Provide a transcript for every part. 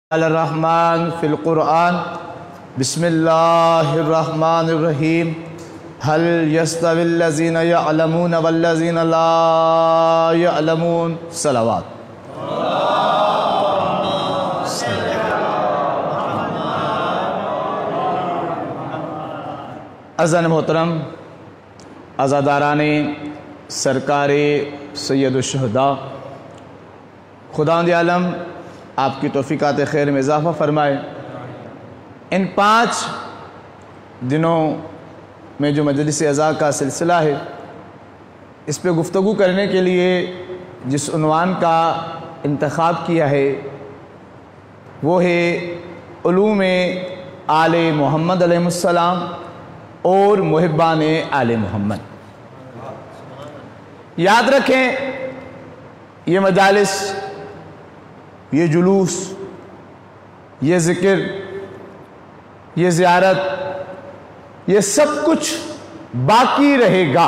الرحمن فی القرآن بسم اللہ الرحمن الرحیم هل يستوي الذين يعلمون والذين لا يعلمون صلوات عزیزان محترم، عزاداران سرکار سید الشہداء، خداوند عالم آپ کی توفیقات خیر میں اضافہ فرمائے۔ ان 5 دنوں میں جو مجلس عزا کا سلسلہ ہے، اس پہ گفتگو کرنے کے لیے جس عنوان کا انتخاب کیا ہے وہ ہے علوم آل محمد علیہ السلام اور محبان آل محمد۔ یاد رکھیں، یہ مجالس، یہ جلوس، یہ ذکر، یہ زیارت، یہ سب کچھ باقی رہے گا،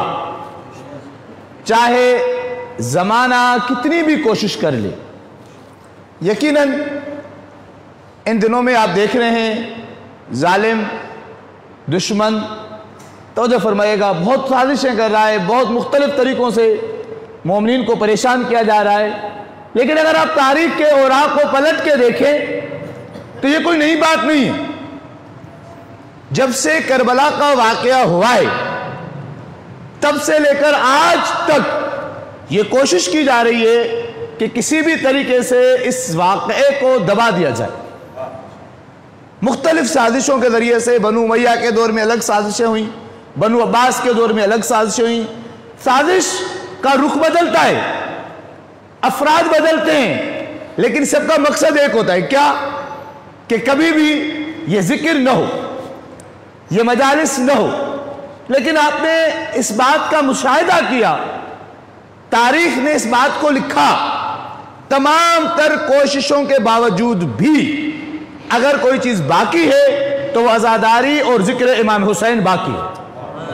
چاہے زمانہ کتنی بھی کوشش کر لے۔ یقیناً ان دنوں میں آپ دیکھ رہے ہیں ظالم دشمن، توجہ فرمائیے گا، بہت سازشیں کر رہا ہے، بہت مختلف طریقوں سے مومنین کو پریشان کیا جا رہا ہے۔ لیکن اگر آپ تاریخ کے اوراق کو پلٹ کے دیکھیں تو یہ کوئی نئی بات نہیں ہے۔ جب سے کربلا کا واقعہ ہوا ہے تب سے لے کر آج تک یہ کوشش کی جا رہی ہے کہ کسی بھی طریقے سے اس واقعے کو دبا دیا جائے۔ مختلف سازشوں کے ذریعے سے بنو امیہ کے دور میں الگ سازشیں ہوئیں، بنو عباس کے دور میں الگ سازشیں ہوئیں۔ سازش کا رخ بدلتا ہے، افراد بدلتے ہیں، لیکن سب کا مقصد ایک ہوتا ہے، کیا؟ کہ کبھی بھی یہ ذکر نہ ہو، یہ مجالس نہ ہو۔ لیکن آپ نے اس بات کا مشاہدہ کیا، تاریخ نے اس بات کو لکھا، تمام تر کوششوں کے باوجود بھی اگر کوئی چیز باقی ہے تو وہ عزاداری اور ذکر امام حسین باقی ہے۔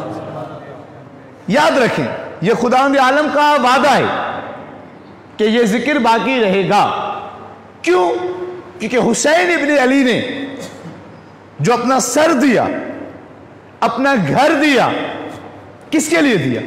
یاد رکھیں، یہ خداوند عالم کا وعدہ ہے کہ یہ ذکر باقی رہے گا۔ کیوں؟ کیونکہ حسین ابن علی نے جو اپنا سر دیا، اپنا گھر دیا، کس کے لیے دیا؟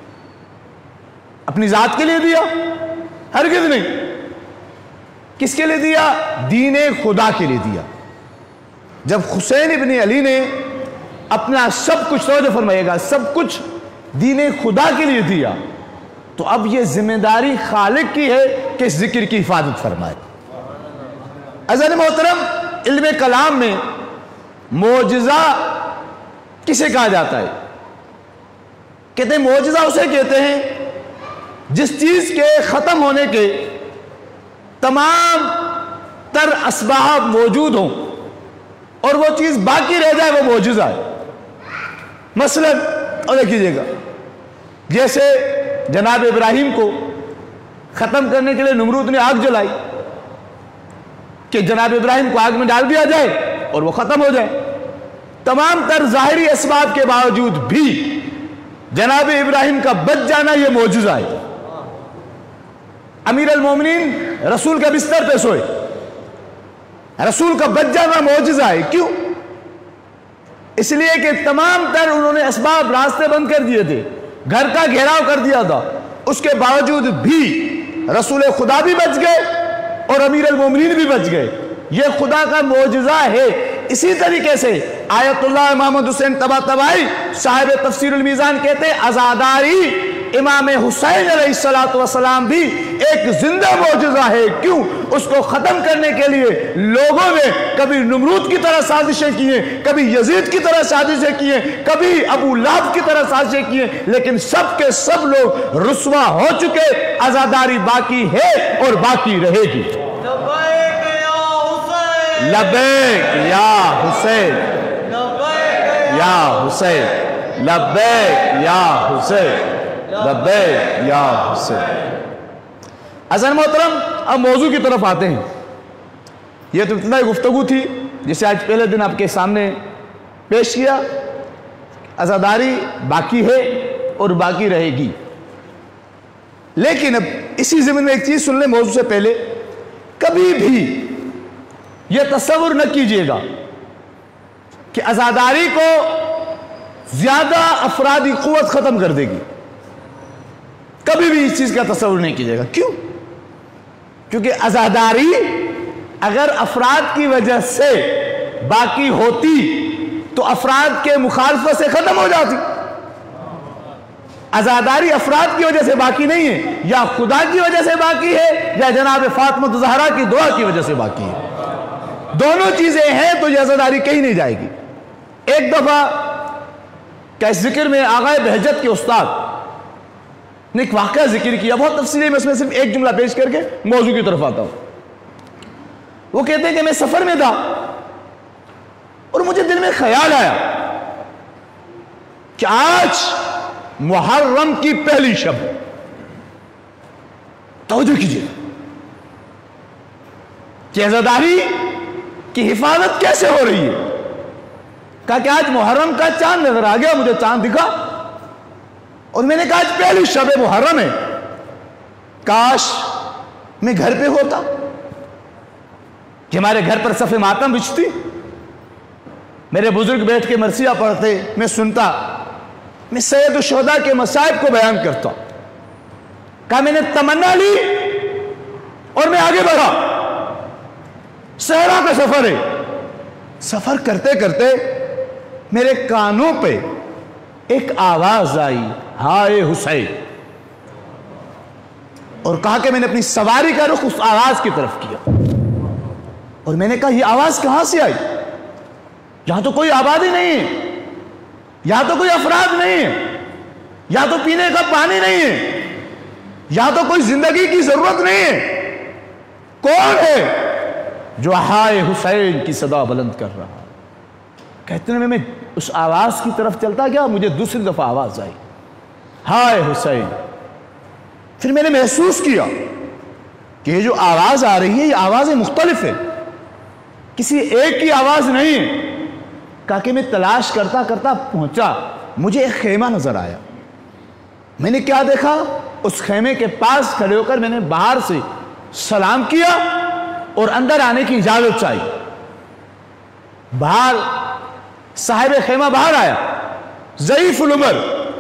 اپنی ذات کے لیے دیا؟ ہرگز نہیں۔ کس کے لیے دیا؟ دین خدا کے لیے دیا۔ جب حسین ابن علی نے اپنا سب کچھ، توجہ فرمائیے گا، سب کچھ دین خدا کے لیے دیا، تو اب یہ ذمہ داری خالق کی ہے کہ اس ذکر کی حفاظت فرمائے۔ عزیزان محترم، علم کلام میں معجزہ کسے کہا جاتا ہے؟ کہتے ہیں معجزہ اسے کہتے ہیں جس چیز کے ختم ہونے کے تمام تر اسباب موجود ہوں اور وہ چیز باقی رہ جائے، وہ معجزہ ہے۔ مثلا اور دیکھیے گا، جیسے جناب ابراہیم کو ختم کرنے کے لیے نمرود نے آگ جلائی کہ جناب ابراہیم کو آگ میں ڈال دیا جائے اور وہ ختم ہو جائے۔ تمام تر ظاہری اسباب کے باوجود بھی جناب ابراہیم کا بچ جانا یہ معجزہ ہے۔ امیر المومنین رسول کے بستر پہ سوئے، رسول کا بچ جانا معجزہ ہے۔ کیوں؟ اس لیے کہ تمام تر انہوں نے اسباب، راستے بند کر دیے تھے، گھر کا گھیراؤ کر دیا تھا، اس کے باوجود بھی رسول خدا بھی بچ گئے اور امیر المومنین بھی بچ گئے۔ یہ خدا کا معجزہ ہے۔ اسی طریقے سے آیت اللہ امام حسین طباطبائی صاحب تفسیر المیزان کہتے ہیں عزاداری امام حسین علیہ السلام بھی ایک زندہ معجزہ ہے۔ کیوں؟ اس کو ختم کرنے کے لیے لوگوں نے کبھی نمرود کی طرح سازشیں کی ہیں، کبھی یزید کی طرح سازشیں کی ہیں، کبھی ابو لہب کی طرح سازشیں کی ہیں، لیکن سب کے سب لوگ رسوا ہو چکے۔ عزاداری باقی ہے اور باقی رہے گی۔ لبیک یا حسین، یا حسین، لبیک یا حسین، لبیک یا حسین۔ عزیزان محترم، اب موضوع کی طرف آتے ہیں۔ یہ تو ابتدائی گفتگو تھی جسے آج پہلے دن آپ کے سامنے پیش کیا۔ عزاداری باقی ہے اور باقی رہے گی۔ لیکن اب اسی ضمن میں ایک چیز سن لیں موضوع سے پہلے، کبھی بھی یہ تصور نہ کیجئے گا کہ عزاداری کو زیادہ افرادی قوت ختم کر دے گی. کبھی بھی اس چیز کا تصور نہیں کیجئے گا. کیوں؟ کیونکہ عزاداری اگر افراد کی وجہ سے باقی ہوتی تو افراد کے مخالفت سے ختم ہو جاتی. عزاداری افراد کی وجہ سے باقی نہیں ہے، یا خدا کی وجہ سے باقی ہے یا جناب فاطمہ زہرا کی دعا کی وجہ سے باقی ہے. دونوں چیزیں ہیں تو یہ عزاداری کہیں نہیں جائے گی. ایک دفعہ کہ ذکر میں آغا بہجت کے استاد نے ایک واقعہ ذکر کیا، بہت تفصیلی میں اس میں صرف ایک جملہ پیش کر کے موضوع کی طرف آتا ہوں. وہ کہتے ہیں کہ میں سفر میں تھا اور مجھے دل میں خیال آیا کہ آج محرم کی پہلی شب. توجہ کیجئے کہ عزاداری کی حفاظت کیسے ہو رہی ہے. کہا کہ آج محرم کا چاند نظر آ گیا، مجھے چاند دکھا اور میں نے کہا آج پہلی شب محرم ہے، کاش میں گھر پہ ہوتا کہ ہمارے گھر پر صف ماتم بچھتی، میرے بزرگ بیٹھ کے مرثیہ پڑھتے، میں سنتا، میں سید الشہداء کے مصائب کو بیان کرتا. کہا میں نے تمنا لی اور میں آگے بڑھا. صحرا کا سفر ہے، سفر کرتے کرتے میرے کانوں پہ ایک آواز آئی، ہائے حسین. اور کہا کہ میں نے اپنی سواری کا رخ اس آواز کی طرف کیا اور میں نے کہا یہ آواز کہاں سے آئی؟ یہاں تو کوئی آبادی نہیں ہے، یہاں تو کوئی افراد نہیں ہے، یہاں تو پینے کا پانی نہیں ہے، یہاں تو کوئی زندگی کی ضرورت نہیں ہے. کون ہے جو ہائے حسین کی صدا بلند کر رہا؟ کہتے ہیں میں اس آواز کی طرف چلتا گیا، مجھے دوسری دفعہ آواز آئی، ہائے حسین. پھر میں نے محسوس کیا کہ یہ جو آواز آ رہی ہے یہ آوازیں مختلف ہیں، کسی ایک کی آواز نہیں ہے. کہا کہ میں تلاش کرتا کرتا پہنچا، مجھے ایک خیمہ نظر آیا. میں نے کیا دیکھا؟ اس خیمے کے پاس کھڑے ہو کر میں نے باہر سے سلام کیا اور اندر آنے کی اجازت چاہی. باہر صاحب خیمہ باہر آیا، ضعیف العمر،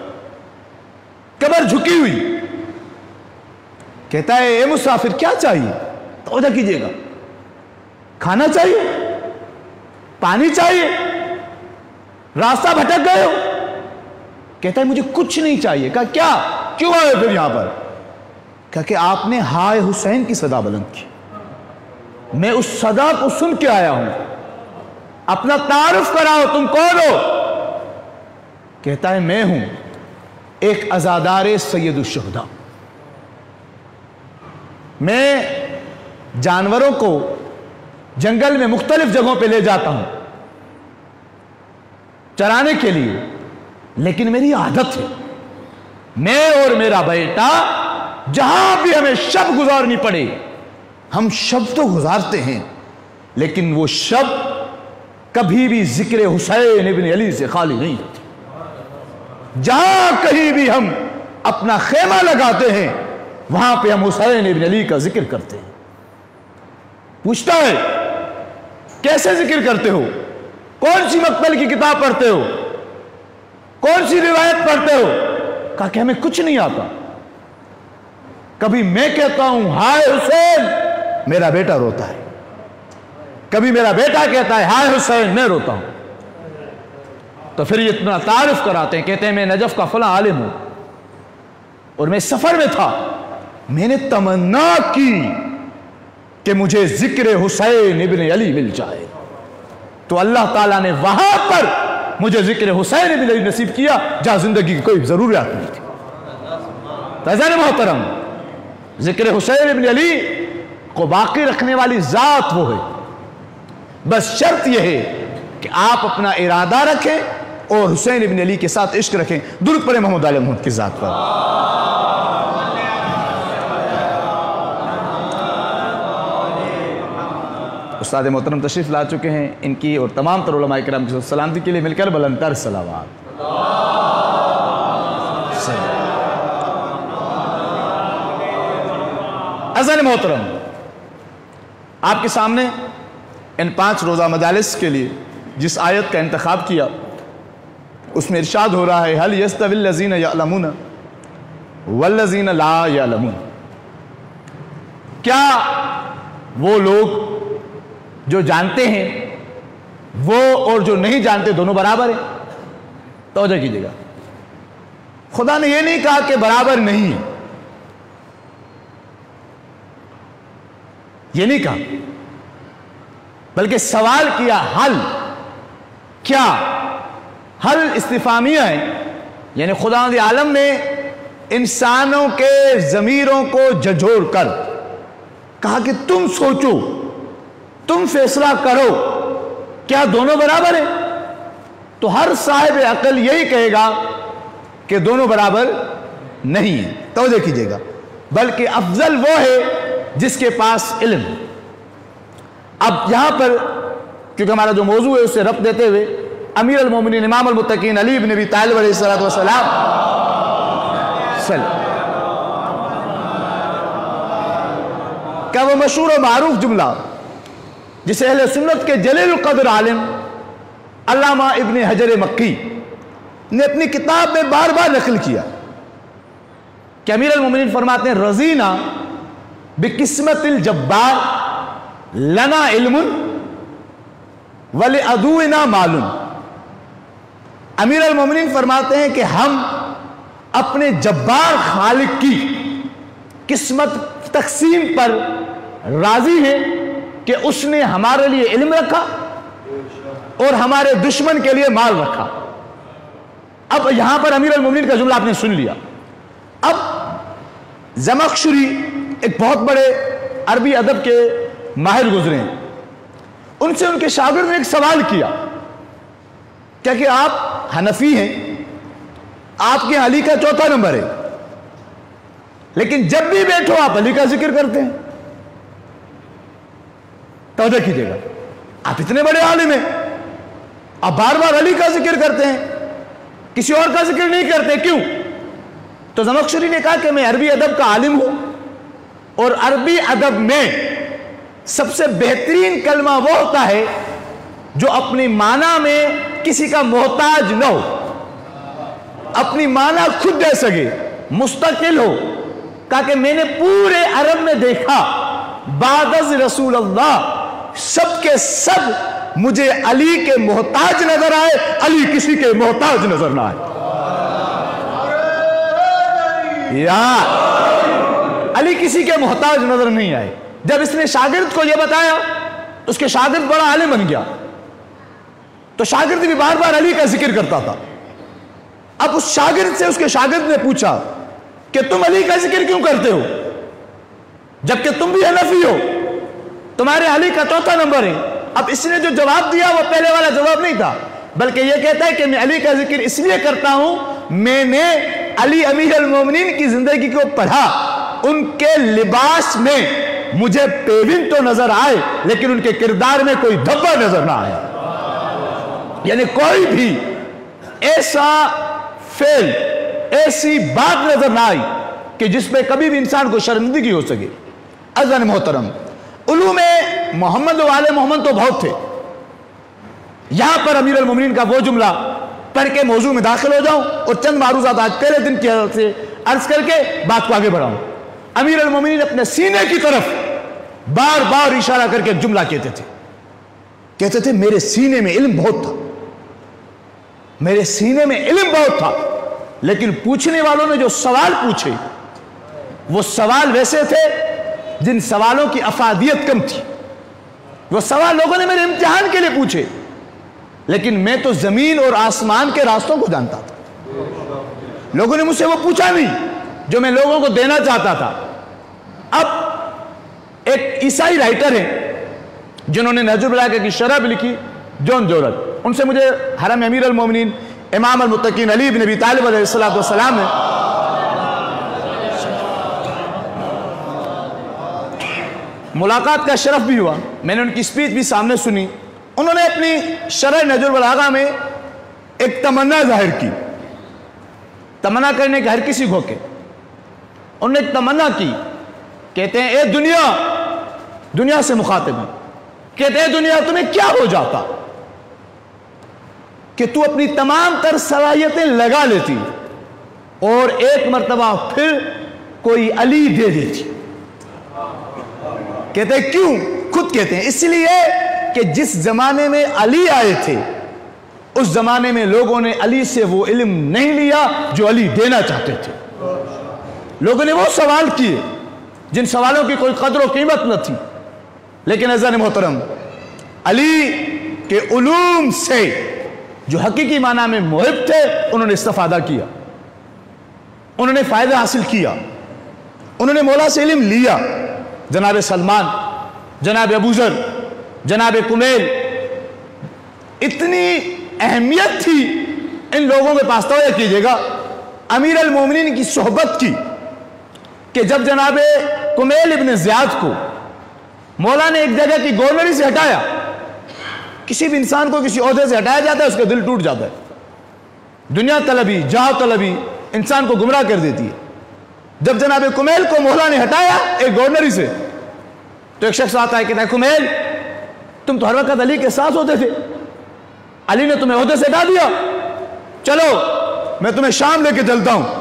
کمر جھکی ہوئی. کہتا ہے اے مسافر کیا چاہیے؟ توجہ کیجئے گا. کھانا چاہیے؟ پانی چاہیے؟ راستہ بھٹک گئے ہو؟ کہتا ہے مجھے کچھ نہیں چاہیے. کہا کیا؟ کیوں آئے پھر یہاں پر؟ کہا کہ آپ نے ہائے حسین کی صدا بلند کی، میں اس صدا کو سن کے آیا ہوں. اپنا تعارف کراؤ، تم کون ہو؟ کہتا ہے میں ہوں ایک عزادار سید الشہداء. میں جانوروں کو جنگل میں مختلف جگہوں پہ لے جاتا ہوں چرانے کے لیے، لیکن میری عادت ہے میں اور میرا بیٹا جہاں بھی ہمیں شب گزارنی پڑے ہم شب تو گزارتے ہیں، لیکن وہ شب کبھی بھی ذکر حسین ابن علی سے خالی نہیں ہوتی. جہاں کہیں بھی ہم اپنا خیمہ لگاتے ہیں وہاں پہ ہم حسین ابن علی کا ذکر کرتے ہیں. پوچھتا ہے کیسے ذکر کرتے ہو؟ کون سی مقتل کی کتاب پڑھتے ہو؟ کون سی روایت پڑھتے ہو؟ کہا کہ ہمیں کچھ نہیں آتا. کبھی میں کہتا ہوں ہائے حسین، میرا بیٹا روتا ہے. کبھی میرا بیٹا کہتا ہے ہائے حسین، میں روتا ہوں. تو پھر یہ اتنا تعارف کراتے ہیں، کہتے ہیں میں نجف کا فلاں عالم ہوں اور میں سفر میں تھا، میں نے تمنا کی کہ مجھے ذکر حسین ابن علی مل جائے، تو اللہ تعالیٰ نے وہاں پر مجھے ذکر حسین ابن علی نصیب کیا جہاں زندگی کی کوئی ضروریات نہیں تھی. عزیزان محترم، ذکر حسین ابن علی کو باقی رکھنے والی ذات وہ ہے، بس شرط یہ ہے کہ آپ اپنا ارادہ رکھیں اور حسین ابن علی کے ساتھ عشق رکھیں. درود پڑھیں محمد آل محمد کی ذات پر. استاد محترم تشریف لا چکے ہیں، ان کی اور تمام تر علماء کرام کی سلامتی کے لیے مل کر بلند تر صلوات. عزیزان محترم، آپ کے سامنے ان 5 روزہ مجالس کے لیے جس آیت کا انتخاب کیا اس میں ارشاد ہو رہا ہے هل يستوي الذين يعلمون والذين لا يعلمون، کیا وہ لوگ جو جانتے ہیں وہ اور جو نہیں جانتے دونوں برابر ہیں؟ توجہ کیجیے گا، خدا نے یہ نہیں کہا کہ برابر نہیں ہے، یہ نہیں کہا، بلکہ سوال کیا حل، کیا حل استفہامیہ ہے، یعنی خدا دی عالم نے انسانوں کے ضمیروں کو جھنجھوڑ کر کہا کہ تم سوچو، تم فیصلہ کرو، کیا دونوں برابر ہیں؟ تو ہر صاحب عقل یہی کہے گا کہ دونوں برابر نہیں ہیں۔ توجہ کیجیے گا، بلکہ افضل وہ ہے جس کے پاس علم۔ اب یہاں پر کیونکہ ہمارا جو موضوع ہے اس سے ربط دیتے ہوئے امیر المومنین امام المتقین علی بن ابی طالب علیہ السلام کا وہ مشہور و معروف جملہ جسے اہل سنت کے جلیل القدر عالم علامہ ابن حجر مکی نے اپنی کتاب میں بار بار نقل کیا کہ امیر المومنین فرماتے ہیں رضینا بقسمت الجبار لنا علم ولعدونا مال۔ امیر المومنین فرماتے ہیں کہ ہم اپنے جبار خالق کی قسمت تقسیم پر راضی ہیں کہ اس نے ہمارے لیے علم رکھا اور ہمارے دشمن کے لیے مال رکھا۔ اب یہاں پر امیر المومنین کا جملہ آپ نے سن لیا۔ اب زمخشری ایک بہت بڑے عربی ادب کے ماہر گزرے ہیں، ان سے ان کے شاگرد نے ایک سوال کیا کہ آپ حنفی ہیں، آپ کے علی کا 4تھا نمبر ہے، لیکن جب بھی بیٹھو آپ علی کا ذکر کرتے ہیں۔ توجہ کیجیے گا، آپ اتنے بڑے عالم ہیں، آپ بار بار علی کا ذکر کرتے ہیں، کسی اور کا ذکر نہیں کرتے، کیوں؟ تو زمخشری نے کہا کہ میں عربی ادب کا عالم ہوں، اور عربی ادب میں سب سے بہترین کلمہ وہ ہوتا ہے جو اپنی معنی میں کسی کا محتاج نہ ہو، اپنی معنی خود دے سکے، مستقل ہو۔ کہا کہ میں نے پورے عرب میں دیکھا بعد از رسول اللہ سب کے سب مجھے علی کے محتاج نظر آئے، علی کسی کے محتاج نظر نہ آئے۔ علی کسی کے محتاج نظر نہیں آئے۔ جب اس نے شاگرد کو یہ بتایا تو اس کے شاگرد بڑا عالم بن گیا، تو شاگرد بھی بار بار علی کا ذکر کرتا تھا۔ اب اس شاگرد سے اس کے شاگرد نے پوچھا کہ تم علی کا ذکر کیوں کرتے ہو جبکہ تم بھی حنفی ہو، تمہارے علی کا 4تھا نمبر ہے؟ اب اس نے جو جواب دیا وہ پہلے والا جواب نہیں تھا، بلکہ یہ کہتا ہے کہ میں علی کا ذکر اس لیے کرتا ہوں، میں نے علی امیر المومنین کی زندگی کو پڑھا، ان کے لباس میں مجھے پیون تو نظر آئے لیکن ان کے کردار میں کوئی دھبا نظر نہ آیا۔ یعنی کوئی بھی ایسا فعل، ایسی بات نظر نہ آئی کہ جس پہ کبھی بھی انسان کو شرمندگی ہو سکے۔ عزیزان محترم، علوم محمد و آل محمد تو بہت تھے، یہاں پر امیر المومنین کا وہ جملہ پڑھ کے موضوع میں داخل ہو جاؤں اور چند معروضات آج پہلے دن کی حضرت سے عرض کر کے بات کو آگے بڑھاؤں۔ امیر المومنین اپنے سینے کی طرف بار بار اشارہ کر کے جملہ کہتے تھے میرے سینے میں علم بہت تھا، میرے سینے میں علم بہت تھا، لیکن پوچھنے والوں نے جو سوال پوچھے وہ سوال ویسے تھے جن سوالوں کی افادیت کم تھی۔ وہ سوال لوگوں نے میرے امتحان کے لیے پوچھے، لیکن میں تو زمین اور آسمان کے راستوں کو جانتا تھا، لوگوں نے مجھ سے وہ پوچھا نہیں جو میں لوگوں کو دینا چاہتا تھا۔ اب ایک عیسائی رائٹر ہیں جنہوں نے نہج البلاغہ کی شرح بھی لکھی، جون جورج، ان سے مجھے حرم امیر المومنین امام المتقین علی بن ابی طالب علیہ السلام نے ملاقات کا شرف بھی ہوا، میں نے ان کی سپیچ بھی سامنے سنی۔ انہوں نے اپنی شرح نہج البلاغہ میں ایک تمنا ظاہر کی، تمنا کرنے کے ہر کسی کو کے انہوں نے ایک تمنا کی، کہتے ہیں اے دنیا سے مخاطب ہیں کہتے ہیں دنیا تمہیں کیا ہو جاتا کہ تو اپنی تمام تر صلاحیتیں لگا لیتی اور ایک مرتبہ پھر کوئی علی دے دیتی. کہتے ہیں کیوں؟ خود کہتے ہیں اس لیے کہ جس زمانے میں علی آئے تھے اس زمانے میں لوگوں نے علی سے وہ علم نہیں لیا جو علی دینا چاہتے تھے. لوگوں نے وہ سوال کیے جن سوالوں کی کوئی قدر و قیمت نہ تھی، لیکن عزیزان محترم علی کے علوم سے جو حقیقی معنی میں محب تھے انہوں نے استفادہ کیا، انہوں نے فائدہ حاصل کیا، انہوں نے مولا سے علم لیا. جناب سلمان، جناب ابوذر، جناب کمیل، اتنی اہمیت تھی ان لوگوں کے پاس. توجہ کیجئے گا امیر المومنین کی صحبت کی کہ جب جناب کمیل ابن زیاد کو مولا نے ایک جگہ کی گورنری سے ہٹایا، کسی بھی انسان کو کسی عہدے سے ہٹایا جاتا ہے اس کا دل ٹوٹ جاتا ہے. دنیا طلبی، جاہ طلبی انسان کو گمراہ کر دیتی ہے. جب جناب کمیل کو مولا نے ہٹایا ایک گورنری سے تو ایک شخص آتا ہے کہتا ہے کمیل تم تو ہر وقت علی کے ساتھ ہوتے تھے، علی نے تمہیں عہدے سے ہٹا دیا، چلو میں تمہیں شام لے کے چلتا ہوں،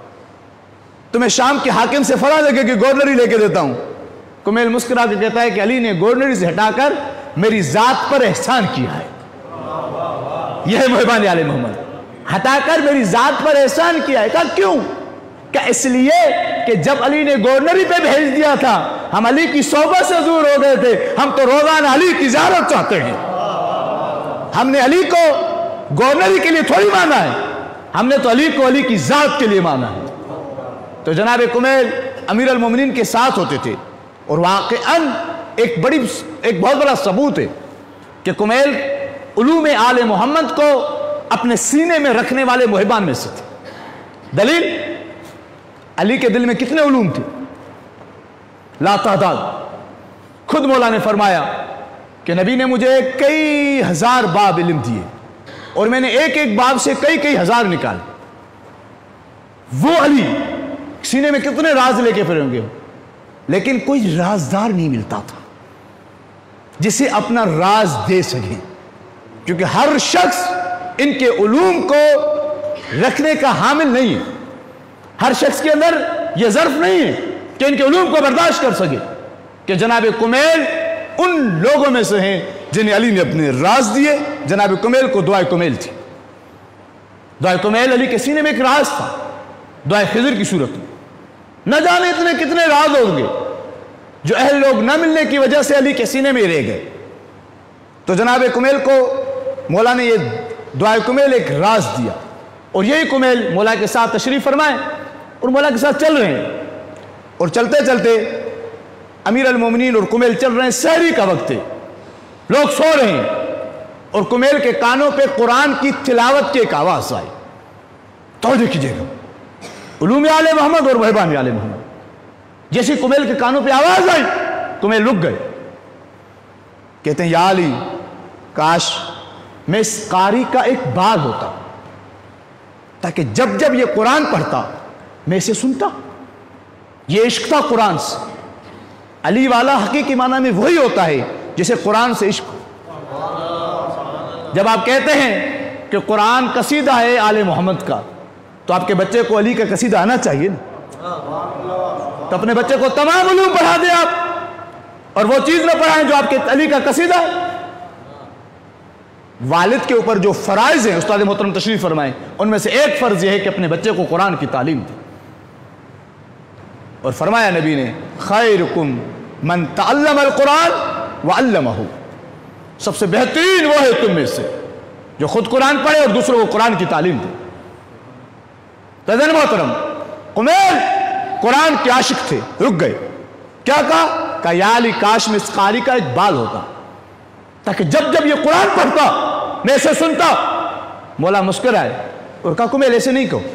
تمہیں شام کے حاکم سے فرا دے کے گورنری لے کے دیتا ہوں. کمیل مسکرا کے کہتا ہے کہ علی نے گورنری سے ہٹا کر میری ذات پر احسان کیا ہے. یہ ہے محبان آل محمد، ہٹا کر میری ذات پر احسان کیا ہے. کہا کیوں؟ کہ اس لیے کہ جب علی نے گورنری پہ بھیج دیا تھا ہم علی کی صحبت سے دور ہو گئے تھے، ہم تو روزانہ علی کی زیارت چاہتے ہیں. ہم نے علی کو گورنری کے لیے تھوڑی مانا ہے، ہم نے تو علی کو علی کی ذات کے لیے مانا ہے. تو جناب کمیل امیر المومنین کے ساتھ ہوتے تھے اور واقعاً ایک بہت بڑا ثبوت ہے کہ کمیل علوم آل محمد کو اپنے سینے میں رکھنے والے محبان میں سے تھے. دلیل علی کے دل میں کتنے علوم تھے؟ لا تعداد. خود مولا نے فرمایا کہ نبی نے مجھے کئی ہزار باب علم دیے اور میں نے ایک ایک باب سے کئی ہزار نکالے. وہ علی سینے میں کتنے راز لے کے پھریں گے، لیکن کوئی رازدار نہیں ملتا تھا جسے اپنا راز دے سکے، کیونکہ ہر شخص ان کے علوم کو رکھنے کا حامل نہیں ہے. ہر شخص کے اندر یہ ظرف نہیں ہے کہ ان کے علوم کو برداشت کر سکے. کہ جناب کمیل ان لوگوں میں سے ہیں جنہیں علی نے اپنے راز دیے. جناب کمیل کو دعائے کمیل تھی. دعائے کمیل علی کے سینے میں ایک راز تھا، دعائے خضر کی صورت میں. نہ جانے اتنے کتنے راز ہوں گے جو اہل لوگ نہ ملنے کی وجہ سے علی کے سینے میں رہ گئے. تو جناب کمیل کو مولا نے یہ دعائے کمیل ایک راز دیا اور یہی کمیل مولا کے ساتھ تشریف فرمائے اور مولا کے ساتھ چل رہے ہیں. اور چلتے چلتے امیر المومنین اور کمیل چل رہے ہیں. سحری کا وقت ہے، لوگ سو رہے ہیں اور کمیل کے کانوں پہ قرآن کی تلاوت کی ایک آواز آئی. توجہ کیجئے گا علوم آل محمد اور محبان آل محمد. جیسے کمیل کے کانوں پہ آواز آئی کمیل رک گئے. کہتے ہیں یا علی کاش میں اس قاری کا ایک باغ ہوتا تاکہ جب جب یہ قرآن پڑھتا میں اسے سنتا. یہ عشق تھا قرآن سے. علی والا حقیقی معنی میں وہی ہوتا ہے جسے قرآن سے عشق. جب آپ کہتے ہیں کہ قرآن قصیدہ ہے آل محمد کا تو آپ کے بچے کو علی کا قصیدہ آنا چاہیے نا. تو اپنے بچے کو تمام علوم پڑھا دیں آپ اور وہ چیز نہ پڑھائیں جو آپ کے علی کا قصیدہ ہے. والد کے اوپر جو فرائض ہیں استاد محترم تشریف فرمائیں، ان میں سے ایک فرض یہ ہے کہ اپنے بچے کو قرآن کی تعلیم دیں. اور فرمایا نبی نے خیرکم من تعلم القرآن وعلمہ، سب سے بہترین وہ ہے تم میں سے جو خود قرآن پڑھے اور دوسروں کو قرآن کی تعلیم دے. تو عزیزان محترم کمیل قرآن کے عاشق تھے، رک گئے. کیا کہا یا علی کاش میں اس قاری کا ایک بال ہوتا تاکہ جب جب یہ قرآن پڑھتا میں اسے سنتا. مولا مسکرائے اور کہا کمیل ایسے نہیں کہو.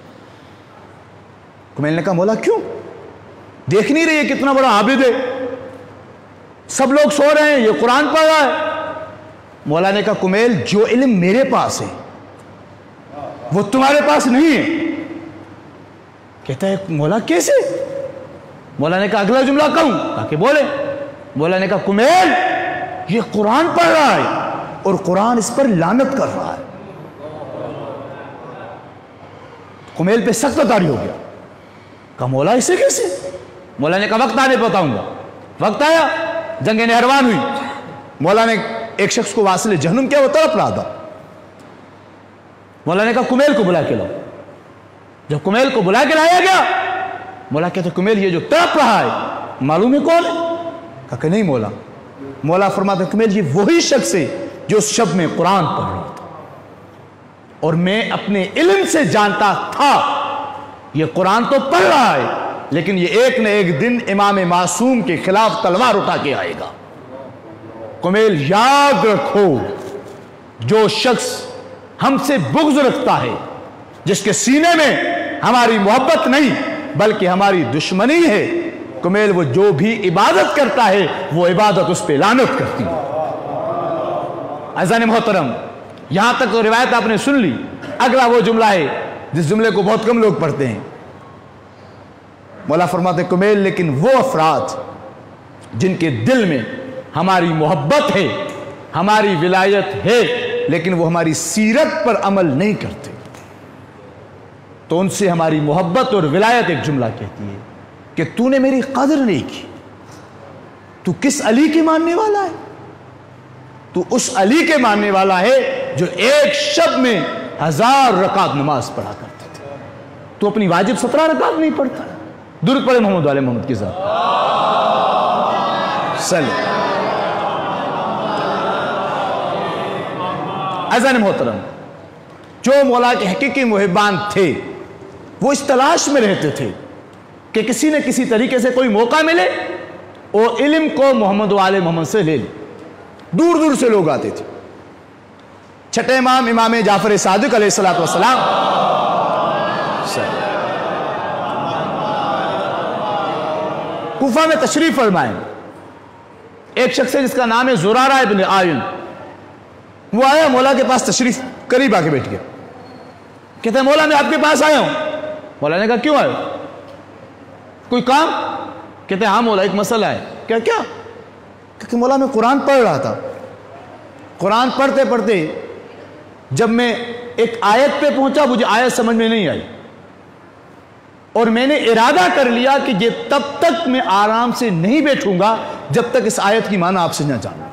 کمیل نے کہا مولا کیوں؟ دیکھ نہیں رہی ہے کتنا بڑا عابد ہے، سب لوگ سو رہے ہیں، یہ قرآن پڑھ رہا ہے. مولا نے کہا کمیل جو علم میرے پاس ہے وہ تمہارے پاس نہیں ہے. کہتا ہے مولا کیسے؟ مولا نے کہا اگلا جملہ کہوں؟ کہا کہ بولے. مولا نے کہا کمیل یہ قرآن پڑھ رہا ہے اور قرآن اس پر لعنت کر رہا ہے۔ کمیل پہ سخت تاری ہو گیا، کہا مولا اسے کیسے؟ مولا نے کہا وقت آنے بتاؤں گا۔ وقت آیا، جنگ نہروان ہوئی، مولا نے ایک شخص کو واصل جہنم کیا، وہ تڑپ رہا تھا۔ مولا نے کہا کمیل کو بلا کے لاؤ۔ جب کمیل کو بلا کے لایا گیا، مولا کہتے کمیل یہ جو تڑپ رہا ہے معلوم ہے کون ہے؟ کہا کہ نہیں مولا۔ مولا فرماتے کمیل یہ وہی شخص ہے جو اس شب میں قرآن پڑھ رہا تھا، اور میں اپنے علم سے جانتا تھا یہ قرآن تو پڑھ رہا ہے لیکن یہ ایک نہ ایک دن امام معصوم کے خلاف تلوار اٹھا کے آئے گا۔ کمیل یاد رکھو، جو شخص ہم سے بغض رکھتا ہے، جس کے سینے میں ہماری محبت نہیں بلکہ ہماری دشمنی ہے، کمیل وہ جو بھی عبادت کرتا ہے وہ عبادت اس پہ لعنت کرتی ہے۔ عزیزان محترم، یہاں تک تو روایت آپ نے سن لی، اگلا وہ جملہ ہے جس جملے کو بہت کم لوگ پڑھتے ہیں۔ مولا فرماتے کمیل لیکن وہ افراد جن کے دل میں ہماری محبت ہے، ہماری ولایت ہے، لیکن وہ ہماری سیرت پر عمل نہیں کرتے، تو ان سے ہماری محبت اور ولایت ایک جملہ کہتی ہے کہ تو نے میری قدر نہیں کی، تو کس علی کے ماننے والا ہے؟ تو اس علی کے ماننے والا ہے جو ایک شب میں 1000 رکعت نماز پڑھا کرتا تھا، تو اپنی واجب 17 رکعت نہیں پڑھتا۔ درود پڑھے محمد والے محمد کے ساتھ صلی۔ عزیزان محترم، جو مولا کے حقیقی محبان تھے وہ اس تلاش میں رہتے تھے کہ کسی نہ کسی طریقے سے کوئی موقع ملے اور علم کو محمد والے محمد سے لے لے۔ دور دور سے لوگ آتے تھے۔ چھٹے امام امام جعفر صادق علیہ السلام کوفہ میں تشریف فرمائیں۔ ایک شخص ہے جس کا نام ہے زرارہ ابن آئین، وہ آیا مولا کے پاس، تشریف قریب آ کے بیٹھ گیا، کہتا ہے مولا میں آپ کے پاس آیا ہوں۔ مولا نے کہا کیوں آئے؟ کوئی کام؟ کہتے ہیں ہاں مولا ایک مسئلہ ہے۔ کیا؟ کہ مولا میں قرآن پڑھ رہا تھا، قرآن پڑھتے پڑھتے جب میں ایک آیت پہ پہنچا مجھے آیت سمجھ میں نہیں آئی، اور میں نے ارادہ کر لیا کہ یہ تب تک میں آرام سے نہیں بیٹھوں گا جب تک اس آیت کی معنی آپ سے نہ جانوں،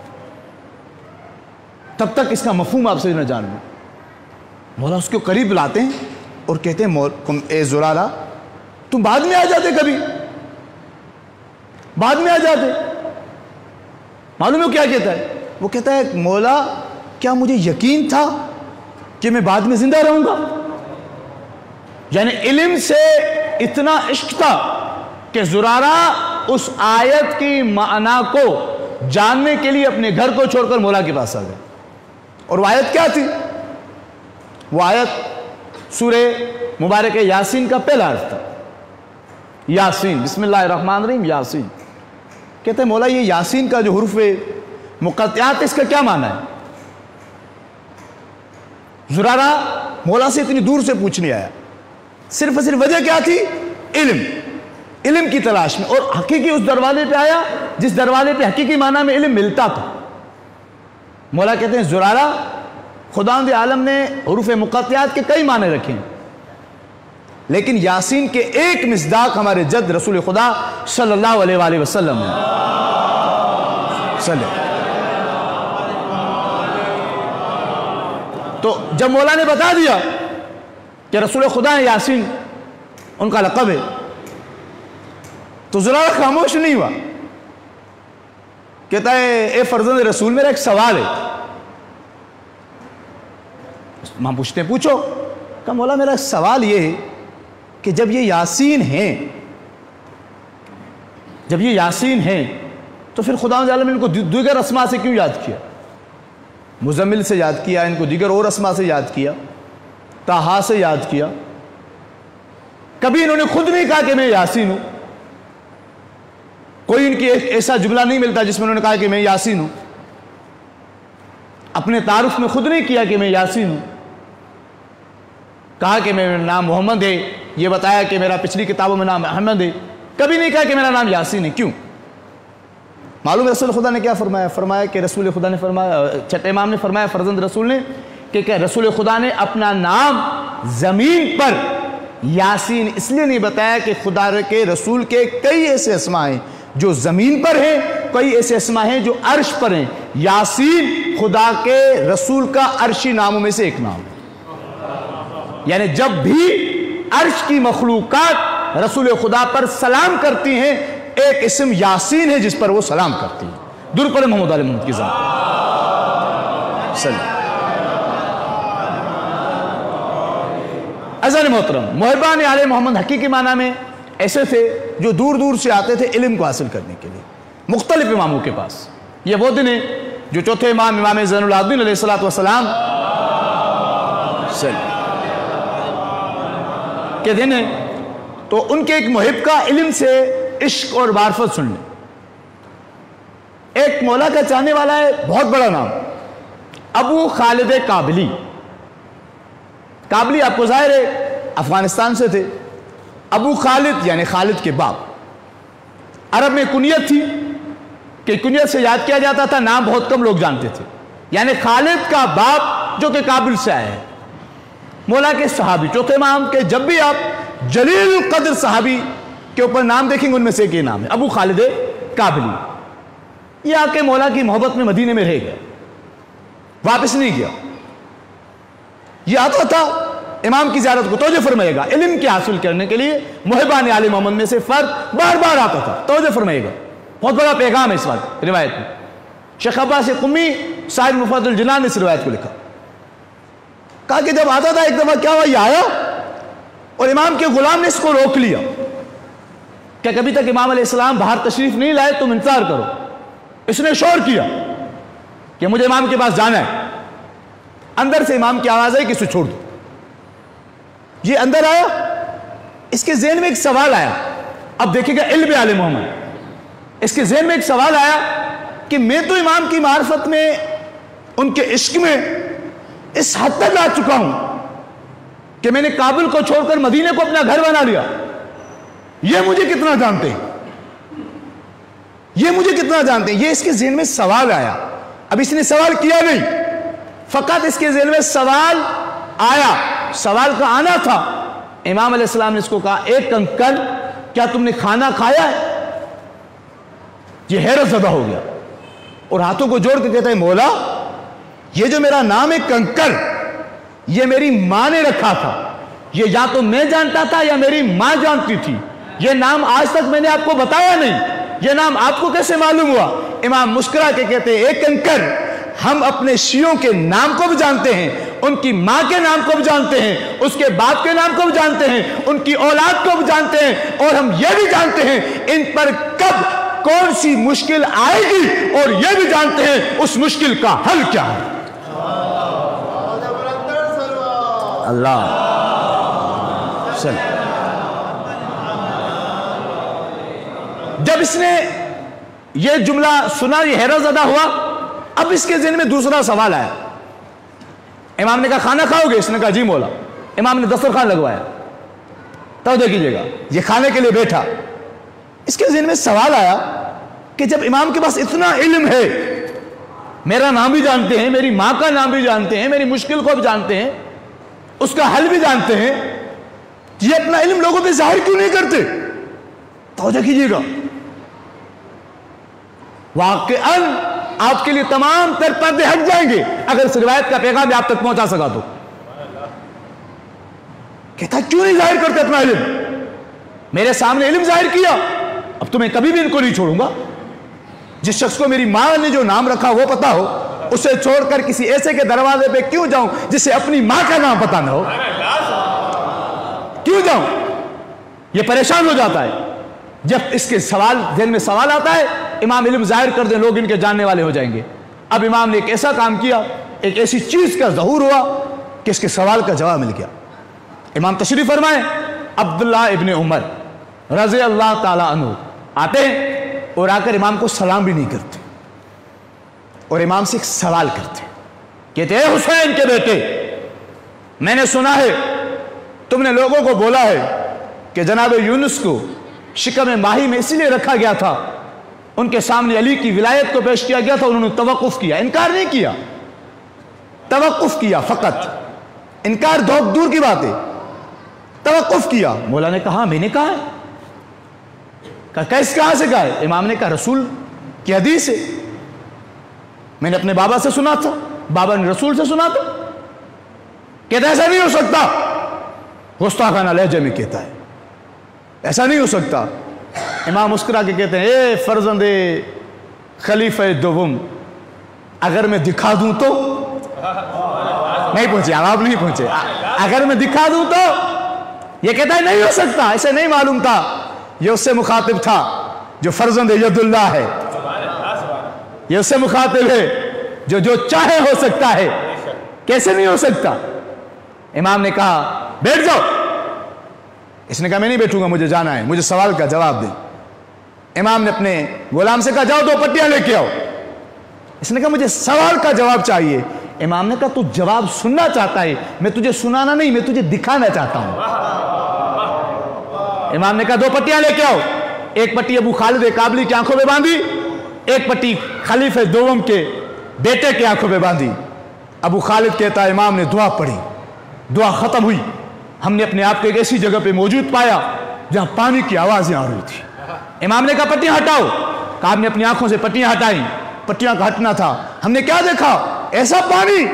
تب تک اس کا مفہوم آپ سے نہ جانوں۔ مولا اس کو قریب لاتے ہیں اور کہتے ہیں اے زرارہ تم بعد میں آ جاتے، کبھی بعد میں آ جاتے۔ معلوم ہے کیا کہتا ہے؟ وہ کہتا ہے مولا کیا مجھے یقین تھا کہ میں بعد میں زندہ رہوں گا؟ یعنی علم سے اتنا عشق تھا کہ زرارہ اس آیت کی معنی کو جاننے کے لیے اپنے گھر کو چھوڑ کر مولا کے پاس آ گئے۔ اور وہ آیت کیا تھی؟ وہ آیت سورہ مبارک یاسین کا پہلا حرف تھا، یاسین، بسم اللہ الرحمن الرحیم، یاسین۔ کہتے ہیں مولا یہ یاسین کا جو حروف مقطعات اس کا کیا معنی ہے؟ زرارہ مولا سے اتنی دور سے پوچھنے آیا، صرف وجہ کیا تھی؟ علم کی تلاش میں، اور حقیقی اس دروازے پہ آیا جس دروازے پہ حقیقی معنی میں علم ملتا تھا۔ مولا کہتے ہیں زرارہ خداوند عالم نے حروف مقطعات کے کئی معنی رکھے ہیں، لیکن یاسین کے ایک مصداق ہمارے جد رسول خدا صلی اللہ علیہ وآلہ وسلم نے صلی۔ تو جب مولا نے بتا دیا کہ رسول خدا یاسین ان کا لقب ہے، تو زرارہ خاموش نہیں ہوا، کہتا ہے اے فرزند رسول میرا ایک سوال ہے۔ ماں پوچھتے ہیں پوچھو۔ کہا مولا میرا سوال یہ ہے کہ جب یہ یاسین ہیں تو پھر خداوند عالم نے ان کو دیگر اسماء سے کیوں یاد کیا؟ مزمل سے یاد کیا، ان کو دیگر اور اسماء سے یاد کیا، طٰہٰ سے یاد کیا، کبھی انہوں نے خود نہیں کہا کہ میں یاسین ہوں۔ کوئی ان کی ایسا جملہ نہیں ملتا جس میں انہوں نے کہا کہ میں یاسین ہوں۔ اپنے تعارف میں خود نہیں کیا کہ میں یاسین ہوں، کہا کہ میرا نام محمد ہے، یہ بتایا کہ میرا پچھلی کتابوں میں نام احمد ہے، کبھی نہیں کہا کہ میرا نام یاسین ہے۔ کیوں؟ معلوم ہے رسول خدا نے کیا فرمایا؟ فرمایا کہ رسول خدا نے فرمایا، چھٹے امام نے فرمایا فرزند رسول نے کہ رسول خدا نے اپنا نام زمین پر یاسین اس لیے نہیں بتایا کہ خدا کے رسول کے کئی ایسے اسماء ہیں جو زمین پر ہیں، کئی ایسے اسماء ہیں جو عرش پر ہیں۔ یاسین خدا کے رسول کا عرشی ناموں میں سے ایک نام ہے، یعنی جب بھی عرش کی مخلوقات رسول خدا پر سلام کرتی ہیں ایک اسم یاسین ہے جس پر وہ سلام کرتی ہیں۔ درود پڑھیں محمد علی محمد کی ذات صلی۔ عزیزان محترم، محبان آل محمد حقیقی معنی میں ایسے تھے جو دور دور سے آتے تھے علم کو حاصل کرنے کے لیے مختلف اماموں کے پاس۔ یہ وہ دن ہے جو چوتھے امام امام زین العابدین علیہ السلام کے دن ہے، تو ان کے ایک محب کا علم سے عشق اور معرفت سن لیں۔ ایک مولا کا چاہنے والا ہے، بہت بڑا نام، ابو خالد کابلی۔ کابلی آپ کو ظاہر ہے افغانستان سے تھے۔ ابو خالد یعنی خالد کے باپ۔ عرب میں کنیت تھی کہ کنیت سے یاد کیا جاتا تھا، نام بہت کم لوگ جانتے تھے، یعنی خالد کا باپ جو کہ کابل سے آئے ہیں، مولا کے صحابی چوتھے امام کے۔ جب بھی آپ جلیل القدر صحابی کے اوپر نام دیکھیں گے ان میں سے ایک یہ نام ہے، ابو خالد کابلی۔ یہ آ کے مولا کی محبت میں مدینے میں رہ گیا، واپس نہیں گیا۔ یہ آتا تھا امام کی زیارت کو، توجہ فرمائے گا، علم کے حاصل کرنے کے لیے محبان آل محمد میں سے فرد بار بار آتا تھا، توجہ فرمائے گا، بہت بڑا پیغام ہے اس بات روایت میں۔ شیخ عباس قمی صاحب مفاد الجنان نے اس روایت کو لکھا، کہا کہ جب آتا تھا ایک دفعہ کیا ہوا، یہ آیا اور امام کے غلام نے اس کو روک لیا کہ کبھی تک امام علیہ السلام باہر تشریف نہیں لائے، تم انتظار کرو۔ اس نے شور کیا کہ مجھے امام کے پاس جانا ہے۔ اندر سے امام کی آواز آئی کہ اسے چھوڑ دو۔ یہ اندر آیا، اس کے ذہن میں ایک سوال آیا، اب دیکھیں گا علم آل محمد، اس کے ذہن میں ایک سوال آیا کہ میں تو امام کی معرفت میں ان کے عشق میں اس حد تک آ چکا ہوں کہ میں نے کابل کو چھوڑ کر مدینے کو اپنا گھر بنا لیا، یہ مجھے کتنا جانتے ہیں، یہ مجھے کتنا جانتے ہیں۔ یہ اس کے ذہن میں سوال آیا، اب اس نے سوال کیا نہیں، فقط اس کے ذہن میں سوال آیا، سوال کا آنا تھا۔ امام علیہ السلام نے اس کو کہا، ایک کنکر کیا تم نے کھانا کھایا ہے؟ یہ حیرت زدہ ہو گیا اور ہاتھوں کو جوڑ کے کہتا ہے، مولا یہ جو میرا نام ہے کنکر، یہ میری ماں نے رکھا تھا، یہ یا تو میں جانتا تھا یا میری ماں جانتی تھی، یہ نام آج تک میں نے آپ کو بتایا نہیں، یہ نام آپ کو کیسے معلوم ہوا؟ امام مسکرا کے کہتے ہیں، ایک کنکر، ہم اپنے شیعوں کے نام کو بھی جانتے ہیں، ان کی ماں کے نام کو بھی جانتے ہیں، اس کے باپ کے نام کو بھی جانتے ہیں، ان کی اولاد کو بھی جانتے ہیں، اور ہم یہ بھی جانتے ہیں ان پر کب کون سی مشکل آئے گی، اور یہ بھی جانتے ہیں اس مشکل کا حل کیا ہے۔ اللہ جب اس نے یہ جملہ سنا، یہ حیرت زدہ ہوا۔ اب اس کے ذہن میں دوسرا سوال آیا۔ امام نے کہا کھانا کھاؤ گے؟ اس نے کہا جی مولا۔ امام نے دسترخوان لگوایا، توجہ کیجئے گا، یہ کھانے کے لیے بیٹھا۔ اس کے ذہن میں سوال آیا کہ جب امام کے پاس اتنا علم ہے، میرا نام بھی جانتے ہیں، میری ماں کا نام بھی جانتے ہیں، میری مشکل کو بھی جانتے ہیں، اس کا حل بھی جانتے ہیں، یہ اپنا علم لوگوں پہ ظاہر کیوں نہیں کرتے؟ توجہ کیجئے گا، واقعاً آپ کے لیے تمام تر پردے ہٹ جائیں گے اگر اس روایت کا پیغام آپ تک پہنچا سکا تو۔ کہتا کیوں نہیں ظاہر کرتے اپنا علم؟ میرے سامنے علم ظاہر کیا، اب تو میں کبھی بھی ان کو نہیں چھوڑوں گا۔ جس شخص کو میری ماں نے جو نام رکھا وہ پتا ہو، اسے چھوڑ کر کسی ایسے کے دروازے پہ کیوں جاؤں جسے اپنی ماں کا نام پتا نہ ہو؟ کیوں جاؤں؟ یہ پریشان ہو جاتا ہے جب اس کے ذہن میں سوال آتا ہے۔ امام علم ظاہر کر دیں، لوگ ان کے جاننے والے ہو جائیں گے۔ اب امام نے ایک ایسا کام کیا، ایک ایسی چیز کا ظہور ہوا کہ اس کے سوال کا جواب مل گیا۔ امام تشریف فرمائے، عبداللہ ابن عمر رضی اللہ تعالیٰ عنہ آتے ہیں اور آ کر امام کو سلام بھی نہیں کرتے، اور امام سے ایک سوال کرتے، کہتے اے حسین کے بیٹے، میں نے سنا ہے تم نے لوگوں کو بولا ہے کہ جناب یونس کو شکم ماہی میں اسی لیے رکھا گیا تھا ان کے سامنے علی کی ولایت کو پیش کیا گیا تھا، انہوں نے توقف کیا، انکار نہیں کیا، توقف کیا، فقط انکار دور کی بات ہے، توقف کیا۔ مولا نے کہا میں نے کہا ہے، کہاں سے کہا ہے؟ امام نے کہا رسول کی حدیث ہے، میں نے اپنے بابا سے سنا تھا، بابا نے رسول سے سنا تھا۔ کہتا ایسا نہیں ہو سکتا، گستاخانہ لہجے میں کہتا ہے ایسا نہیں ہو سکتا۔ امام مسکرا کے کہتے ہیں اے فرزند خلیفہ دوم، اگر میں دکھا دوں تو، نہیں پہنچے آپ نہیں پہنچے، اگر میں دکھا دوں تو، یہ کہتا ہے نہیں ہو سکتا، اسے نہیں معلوم تھا یہ اس سے مخاطب تھا جو فرزند ید اللہ ہے، یہ اس سے مخاطب ہے جو چاہے ہو سکتا ہے، کیسے نہیں ہو سکتا؟ امام نے کہا بیٹھ جاؤ، اس نے کہا میں نہیں بیٹھوں گا، مجھے جانا ہے، مجھے سوال کا جواب دیں۔ امام نے اپنے غلام سے کہا جاؤ 2 پٹیاں لے کے آؤ، اس نے کہا مجھے سوال کا جواب چاہیے۔ امام نے کہا تو جواب سننا چاہتا ہے، میں تجھے سنانا نہیں، میں تجھے دکھانا چاہتا ہوں۔ امام نے کہا 2 پٹیاں لے کے آؤ، ایک پٹی ابو خالد کابلی کی آنکھوں میں باندھی، ایک پٹی خلیفہ دوم کے بیٹے کی آنکھوں میں باندھی۔ ابو خالد کہتا ہے امام نے دعا پڑھی، دعا ختم ہوئی، ہم نے اپنے آپ کو ایک ایسی جگہ پہ موجود پایا جہاں پانی کی آوازیں آ رہی تھی۔ امام نے کہا پٹیاں ہٹاؤ، کہا آپ نے اپنی آنکھوں سے پٹیاں ہٹائیں، پٹیاں کا ہٹنا تھا، ہم نے کیا دیکھا؟ ایسا پانی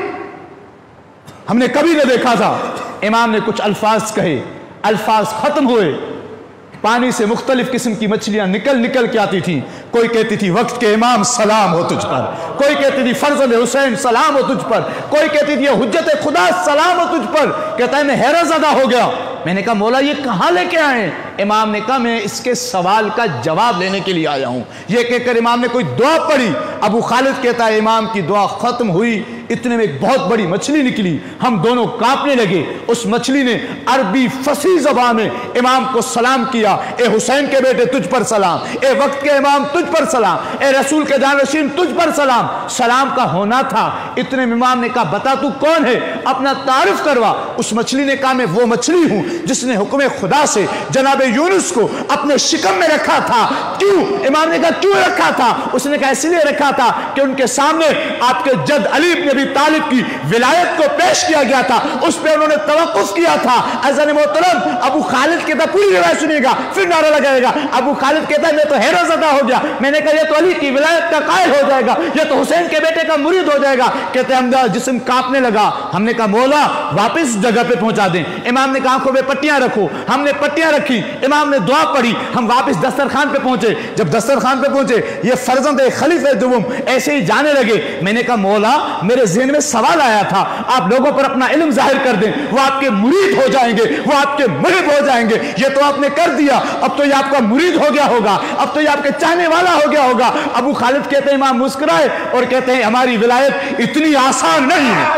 ہم نے کبھی نہ دیکھا تھا۔ امام نے کچھ الفاظ کہے، الفاظ ختم ہوئے، پانی سے مختلف قسم کی مچھلیاں نکل کے آتی تھیں، کوئی کہتی تھی وقت کے امام سلام ہو تجھ پر، کوئی کہتی تھی فرزند حسین سلام ہو تجھ پر، کوئی کہتی تھی حجت خدا سلام ہو تجھ پر۔ کہتا ہے میں حیرت زدہ ہو گیا، میں نے کہا مولا یہ کہاں لے کے آئے؟ امام نے کہا میں اس کے سوال کا جواب لینے کے لیے آیا ہوں۔ یہ کہہ کر امام نے کوئی دعا پڑھی، ابو خالد کہتا ہے امام کی دعا ختم ہوئی، اتنے میں ایک بہت بڑی مچھلی نکلی، ہم دونوں کانپنے لگے۔ اس مچھلی نے عربی فصیح زبان میں امام کو سلام کیا، اے حسین کے بیٹے تجھ پر سلام، اے وقت کے امام تجھ پر سلام، اے رسول کے جانشین تجھ پر سلام۔ سلام کا ہونا تھا، اتنے میں امام نے کہا بتا تو کون ہے، اپنا تعارف کروا۔ اس مچھلی نے کہا میں وہ مچھلی ہوں جس نے حکم خدا سے جناب یونس کو اپنے شکم میں رکھا تھا۔ کیوں؟ امام نے کہا کیوں رکھا تھا؟ اس نے کہا اس لیے رکھا تھا کہ ان کے سامنے آپ کے جد علی بن ابی طالب کی ولایت کو پیش کیا گیا تھا، اس پہ انہوں نے توقف کیا تھا۔ عزیزان محترم، ابو خالد کہتا پوری روایت سنیے گا پھر نعرہ لگائے گا۔ ابو خالد کہتا ہے میں تو حیرت زدہ ہو گیا، میں نے کہا یہ تو علی کی ولایت کا قائل ہو جائے گا، یہ تو حسین کے بیٹے کا مرید ہو جائے گا۔ کہتے ہیں جسم کانپنے لگا، ہم نے کہا مولا واپس جگہ پہ پہنچا دیں۔ امام نے کہا آنکھوں پہ پٹیاں رکھو، ہم نے پٹیاں رکھی، امام نے دعا پڑھی، ہم واپس دسترخوان پہ پہنچے۔ جب دسترخوان پہ پہنچے یہ فرزند خلیفہ دوم ایسے ہی جانے لگے۔ میں نے کہا مولا میرے ذہن میں سوال آیا تھا، آپ لوگوں پر اپنا علم ظاہر کر دیں، وہ آپ کے مرید ہو جائیں گے، وہ آپ کے محب ہو جائیں گے۔ یہ تو آپ نے کر دیا، اب تو یہ آپ کا مرید ہو گیا ہوگا، اب تو یہ آپ کے چاہنے والا ہو گیا ہوگا۔ ابو خالد کہتے ہیں امام مسکرائے اور کہتے ہیں ہماری ولایت اتنی آسان نہیں ہے۔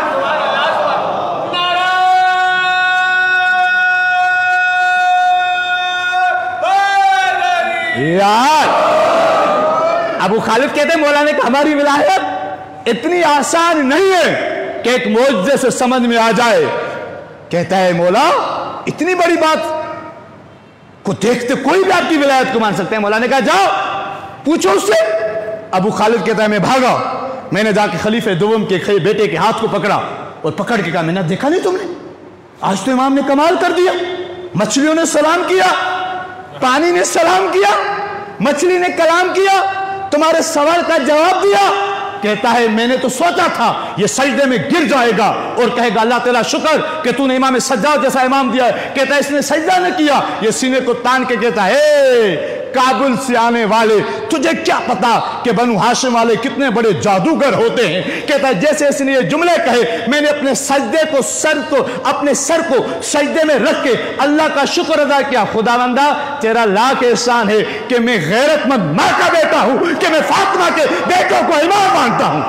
یار ابو خالد کہتے ہیں مولا نے کہا ہماری ولایت اتنی آسان نہیں ہے کہ ایک معجزے سے سمجھ میں آ جائے۔ کہتا ہے مولا اتنی بڑی بات کو دیکھتے کوئی بھی آپ کی ولایت کو مان سکتے ہیں؟ مولا نے کہا جاؤ پوچھو اس سے۔ ابو خالد کہتا ہے میں بھاگا، میں نے جا کے خلیفہ دوم کے بیٹے کے ہاتھ کو پکڑا اور پکڑ کے کہا میں نے دیکھا نہیں تم نے، آج تو امام نے کمال کر دیا، مچھلیوں نے سلام کیا، پانی نے سلام کیا، مچھلی نے کلام کیا، تمہارے سوال کا جواب دیا۔ کہتا ہے میں نے تو سوچا تھا یہ سجدے میں گر جائے گا اور کہے گا اللہ تعالیٰ شکر کہ تو نے امام سجاد جیسا امام دیا ہے۔ کہتا ہے اس نے سجدہ نہ کیا، یہ سینے کو تان کے کہتا ہے کابل سے آنے والے تجھے کیا پتا کہ بنو ہاشم والے کتنے بڑے جادوگر ہوتے ہیں۔ کہتا ہے جیسے اس نے یہ جملے کہے میں نے اپنے سجدے کو اپنے سر کو سجدے میں رکھ کے اللہ کا شکر ادا کیا، خداوندہ تیرا لاکھ احسان ہے کہ میں غیرت مند ماں کا بیٹا ہوں، کہ میں فاطمہ کے بیٹوں کو امام مانتا ہوں۔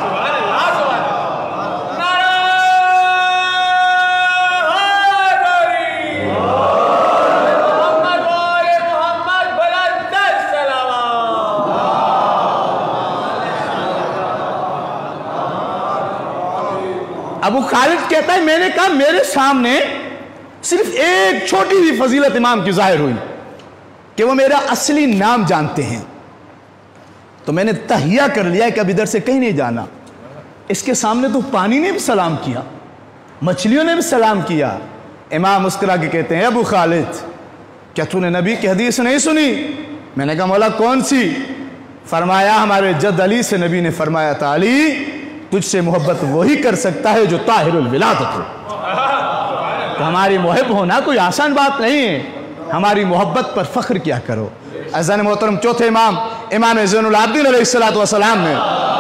ابو خالد کہتا ہے میں نے کہا میرے سامنے صرف ایک چھوٹی سی فضیلت امام کی ظاہر ہوئی کہ وہ میرا اصلی نام جانتے ہیں، تو میں نے تہیہ کر لیا کہ اب ادھر سے کہیں نہیں جانا. اس کے سامنے تو پانی نے بھی سلام کیا, مچھلیوں نے بھی سلام کیا. امام مسکرا کے کہتے ہیں ابو خالد کیا تو نے نبی کی حدیث نہیں سنی؟ میں نے کہا مولا کون سی؟ فرمایا ہمارے جد علی سے نبی نے فرمایا تھا علی تجھ سے محبت وہی کر سکتا ہے جو طاہر الولادت ہو. تو ہماری محب ہونا کوئی آسان بات نہیں ہے, ہماری محبت پر فخر کیا کرو. عزیزان محترم, چوتھے امام امام زین العابدین علیہ السلام نے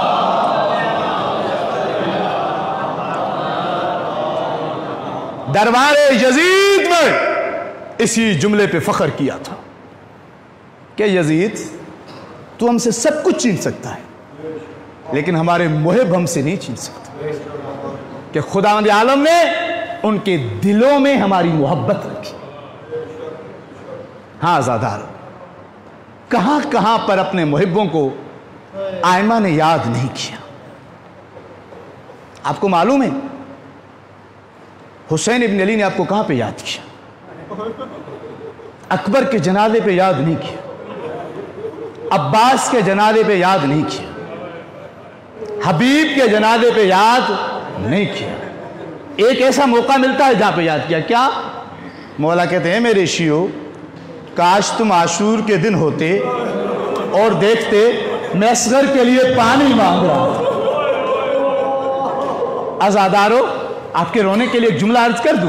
دربار یزید میں اسی جملے پہ فخر کیا تھا کہ یزید تو ہم سے سب کچھ چھین سکتا ہے لیکن ہمارے محب ہم سے نہیں چھین سکتا, کہ خداوند عالم نے ان کے دلوں میں ہماری محبت رکھی. ہاں زادار, کہاں کہاں پر اپنے محبوں کو آئمہ نے یاد نہیں کیا. آپ کو معلوم ہے حسین ابن علی نے آپ کو کہاں پہ یاد کیا؟ اکبر کے جنازے پہ یاد نہیں کیا, عباس کے جنازے پہ یاد نہیں کیا, حبیب کے جنازے پہ یاد نہیں کیا. ایک ایسا موقع ملتا ہے جہاں پہ یاد کیا. کیا؟ مولا کہتے ہیں میرے شیعو کاش تم عاشور کے دن ہوتے اور دیکھتے میں اصغر کے لیے پانی مانگ رہا ہوں. عزادارو آپ کے رونے کے لیے ایک جملہ عرض کر دوں.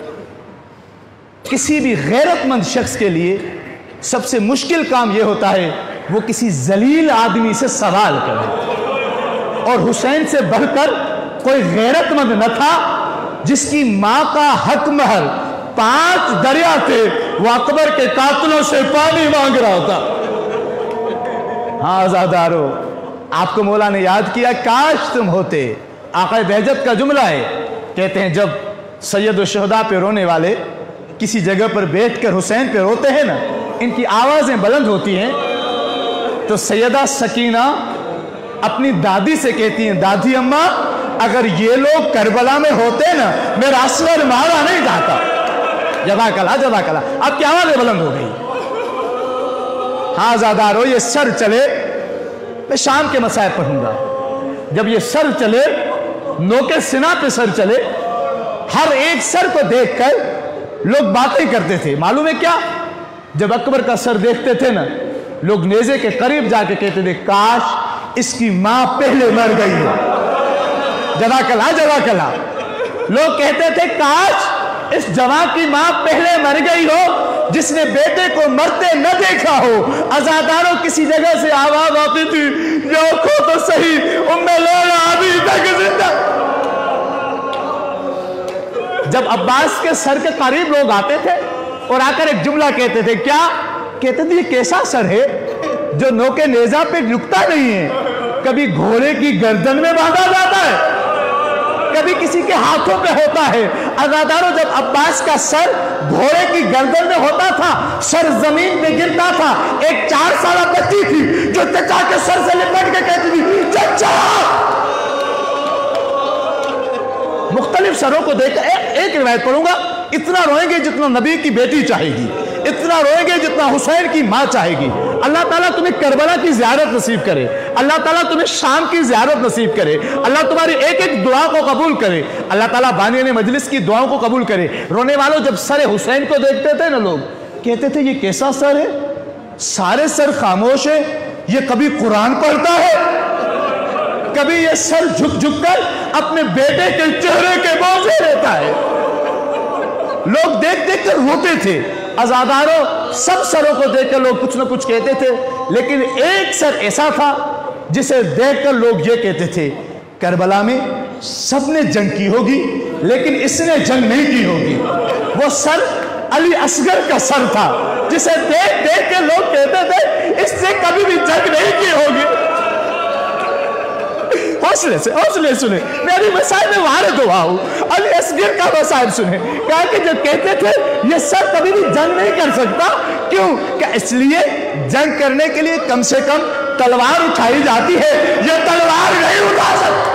کسی بھی غیرت مند شخص کے لیے سب سے مشکل کام یہ ہوتا ہے وہ کسی ذلیل آدمی سے سوال کرے, اور حسین سے بڑھ کر کوئی غیرت مند نہ تھا جس کی ماں کا حق مہر 5 دریا تھے, وہ اکبر کے قاتلوں سے پانی مانگ رہا تھا. ہاں آزادارو آپ کو مولا نے یاد کیا کاش تم ہوتے. آقا بہجت کا جملہ ہے, کہتے ہیں جب سید الشہداء پہ رونے والے کسی جگہ پر بیٹھ کر حسین پہ روتے ہیں نا, ان کی آوازیں بلند ہوتی ہیں, تو سیدہ سکینہ اپنی دادی سے کہتی ہیں دادی اماں اگر یہ لوگ کربلا میں ہوتے نا میرا اصغر مارا نہیں جاتا. جزاک اللہ جزاک اللہ. اب کی آوازیں بلند ہو گئی. ہاں زادارو یہ سر چلے, میں شام کے مسائل پڑھوں گا, جب یہ سر چلے نوکے سنا پہ سر چلے, ہر ایک سر کو دیکھ کر لوگ باتیں کرتے تھے. معلوم ہے کیا؟ جب اکبر کا سر دیکھتے تھے نا لوگ نیزے کے قریب جا کے کہتے تھے کاش اس کی ماں پہلے مر گئی ہو. جزاک اللہ جزاک اللہ. لوگ کہتے تھے کاش اس جوان کی ماں پہلے مر گئی ہو جس نے بیٹے کو مرتے نہ دیکھا ہو. عزاداروں کسی جگہ سے آواز آتی تھی دیکھو تو صحیح ام لیلا ابھی تک زندہ. جب عباس کے سر کے قریب لوگ آتے تھے اور آ کر ایک جملہ کہتے تھے, کیا کہتے تھے؟ یہ کیسا سر ہے جو نوکے نیزہ پہ رکتا نہیں ہے, کبھی گھوڑے کی گردن میں باندھا جاتا ہے, کبھی کسی کے ہاتھوں پہ ہوتا ہے. عزاداروں جب عباس کا سر گھوڑے کی گردن میں ہوتا تھا سر زمین پہ گرتا تھا. ایک 4 سالہ بچی تھی جو چچا کے سر سے لپٹ کے کہتی تھی چچا. مختلف سروں کو دیکھ کر ایک روایت پڑھوں گا, اتنا روئیں گے جتنا نبی کی بیٹی چاہے گی, اتنا روئیں گے جتنا حسین کی ماں چاہے گی. اللہ تعالیٰ تمہیں کربلا کی زیارت نصیب کرے, اللہ تعالیٰ تمہیں شام کی زیارت نصیب کرے, اللہ تمہاری ایک ایک دعا کو قبول کرے, اللہ تعالیٰ بانیان مجلس کی دعاؤں کو قبول کرے. رونے والوں جب سر حسین کو دیکھتے تھے نا لوگ کہتے تھے یہ کیسا سر ہے, سارے سر خاموش ہے, یہ کبھی قرآن پڑھتا ہے, کبھی یہ سر جھک جھک کر اپنے بیٹے کے چہرے کے موزے لیتا ہے. لوگ دیکھ دیکھ کر روتے تھے. عزاداروں سب سروں کو دیکھ کر لوگ کچھ نہ کچھ کہتے تھے, لیکن ایک سر ایسا تھا جسے دیکھ کر لوگ یہ کہتے تھے کربلا میں سب نے جنگ کی ہوگی لیکن اس نے جنگ نہیں کی ہوگی. وہ سر علی اصغر کا سر تھا جسے دیکھ دیکھ کے لوگ کہتے تھے اس نے کبھی بھی جنگ نہیں کی ہوگی. حوصلے سے حوصلے سنیں, میری مسائل میں وارد ہوا ہوں, علی اصغر کا مسائل سنیں. کہا کہ جب کہتے تھے یہ سر کبھی بھی جنگ نہیں کر سکتا, کیوں کہ اس لیے جنگ کرنے کے لیے کم سے کم تلوار اٹھائی جاتی ہے, یہ تلوار نہیں اٹھا سکتا.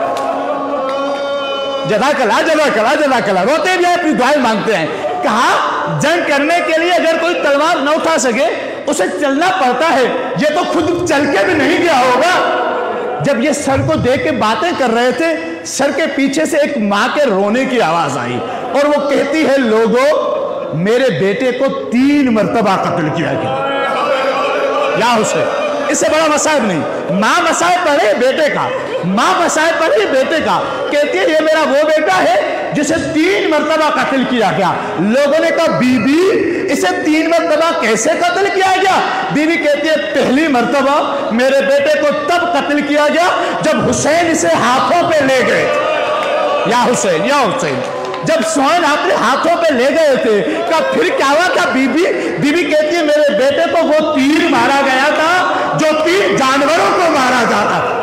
جزاک اللہ جزاک اللہ جزاک اللہ. روتے بھی اپنی دعائیں مانگتے ہیں. کہا جنگ کرنے کے لیے اگر کوئی تلوار نہ اٹھا سکے اسے چلنا پڑتا ہے، یہ تو خود چل کے بھی نہیں گیا ہوگا۔ جب یہ سر کو دیکھ کے باتیں کر رہے تھے، سر کے پیچھے سے ایک ماں کے رونے کی آواز آئی اور وہ کہتی ہے لوگوں میرے بیٹے کو 3 مرتبہ قتل کیا گیا۔ یا حسین، اس سے بڑا مصائب نہیں۔ ماں مصائب پڑھ رہی ہے بیٹے کا، ماں مصائب پڑھ رہی ہے بیٹے کا، کہتی ہے یہ میرا وہ بیٹا ہے جسے 3 مرتبہ قتل کیا گیا۔ لوگوں نے کہا بی بی اسے 3 مرتبہ کیسے قتل کیا گیا؟ بی بی کہتی ہے پہلی مرتبہ میرے بیٹے کو تب قتل کیا گیا جب حسین اسے ہاتھوں پہ لے گئے تھے۔ یا حسین، یا حسین، جب حسین اپنے ہاتھوں پہ لے گئے تھے، کہا پھر کیا ہوا تھا بی بی؟ بی بی کہتی ہے میرے بیٹے کو وہ تیر مارا گیا تھا جو تیر جانوروں کو مارا جاتا تھا۔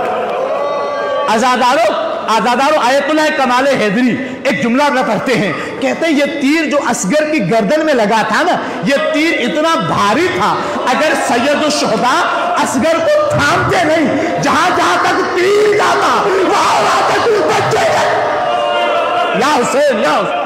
آزاداروں آیت اللہ کمال حیدری ایک جملہ اپنا پڑھتے ہیں، کہتے ہیں یہ تیر جو اصغر کی گردن میں لگا تھا نا، یہ تیر اتنا بھاری تھا اگر سید الشہداء اصغر کو تھامتے نہیں، جہاں جہاں تک تیر جاتا وہاں تک بچے گئے۔ یا حسین، یا حسین،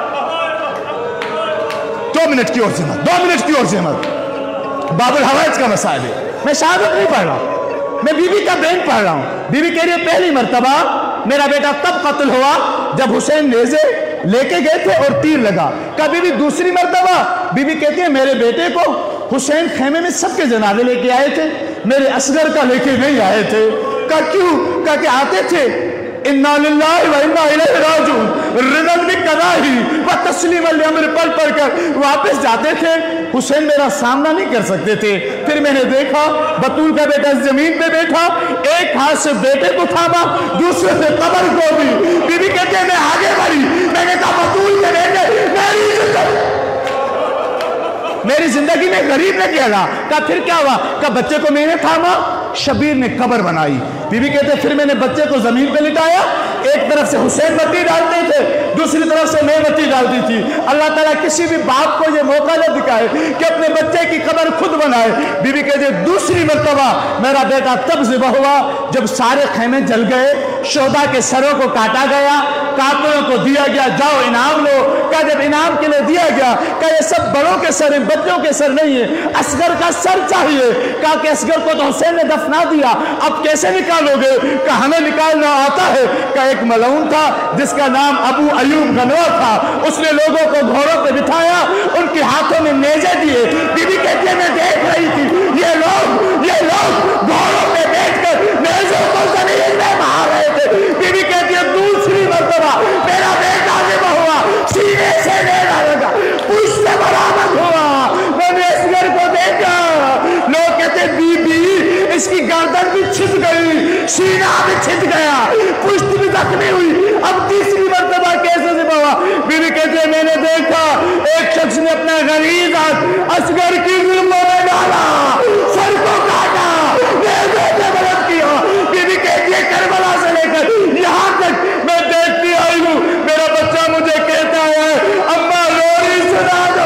2 منٹ کی اور زحمت، 2 منٹ کی اور زحمت۔ باب الحوائج کا مسائل ہے، میں شہادت نہیں پڑھ رہا، میں بی بی کا بین پڑھ رہا ہوں۔ بی بی کہہ رہی ہے پہلی مرتبہ میرا بیٹا تب قتل ہوا جب حسین نیزے لے کے گئے تھے اور تیر لگا۔ کہا بی بی دوسری مرتبہ؟ بی بی کہتی ہے میرے بیٹے کو حسین خیمے میں سب کے جنازے لے کے آئے تھے، میرے اصغر کا لے کے نہیں آئے تھے۔ کہا کیوں؟ کہا کہ آتے تھے اِنَّا لِلَّهِ وَإِنَّا إِلَيْهِ رَاجِعُونَ رِضًا بِقَضَائِهِ وَتَسْلِيمًا لِأَمْرِ پڑھ پڑھ کر واپس جاتے تھے۔ حسین میرا سامنا نہیں کر سکتے تھے۔ پھر میں نے دیکھا بطول کا بیٹا زمین پہ بیٹھا، ایک ہاتھ سے بیٹے کو تھاما، دوسرے سے قبر کو بھی۔ بی بی کہتے ہیں میں آگے بڑھی، میں نے کہا بطول کے بیٹے میری زندگی میں غریب نے کیا گا۔ کہا پھر کیا ہوا؟ کہا بچے کو میں نے تھاما، شبیر نے قبر بنائی۔ بی بی کہتے ہیں پھر میں نے بچے کو زمین پہ لٹایا، ایک طرف سے حسین مٹی ڈالتے تھے، دوسری طرف سے میں مٹی ڈالتی تھی۔ اللہ تعالیٰ کسی بھی باپ کو یہ موقع نہ دکھائے کہ اپنے بچے کی قبر خود بنائے۔ بی بی کہتے ہیں دوسری مرتبہ میرا بیٹا تب ذبح ہوا جب سارے خیمے جل گئے، شہداء کے سروں کو کاٹا گیا، قاتلوں کو دیا گیا جاؤ انعام لو۔ کہا جب انعام کے لیے دیا گیا، کہا یہ سب بڑوں کے سر ہیں، بچوں کے سر نہیں ہے، اصغر کا سر چاہیے۔ کہا کہ اصغر کو تو حسین نے دفنا دیا، اب کیسے نکالو گے؟ کہا ہمیں نکالنا آتا ہے۔ کہا ایک ملعون تھا جس کا نام ابو ایوب غنوہ تھا، اس نے لوگوں کو گھوڑوں پہ بٹھایا، ان کے ہاتھوں میں نیزے دیے۔ بی بی کہتی ہے میں دیکھ رہی تھی یہ لوگ گھوڑوں پہ بیٹھ کر نیزوں کو زمین میں مار رہے تھے۔ بی بی کہتی ہے دوسری مرتبہ میرا بیٹا ذبح ہوا، سینے سے نیزہ لگا، پشت سے برآمد ہوا، میں نے اصغر کو دیکھا۔ لوگ کہتے بی بی اس کی گردن بھی چھت گئی، سینہ بھی چھت گیا، پشت بھی زخمی ہوئی، اب تیسری مرتبہ کیسے ذبح ہوا؟ بی بی کہتے ہیں میں نے دیکھا ایک شخص نے اپنا غلیظ ہاتھ اصغر کی ظلموں میں ڈالا، سر کو کاٹا، نیزے سے بلند کیا۔ بی بی کہتی ہے کربلا سے لے کر یہاں تک میں دیکھتی آئی ہوں، میرا بچہ مجھے کہتا ہے اماں لوری سنا دو۔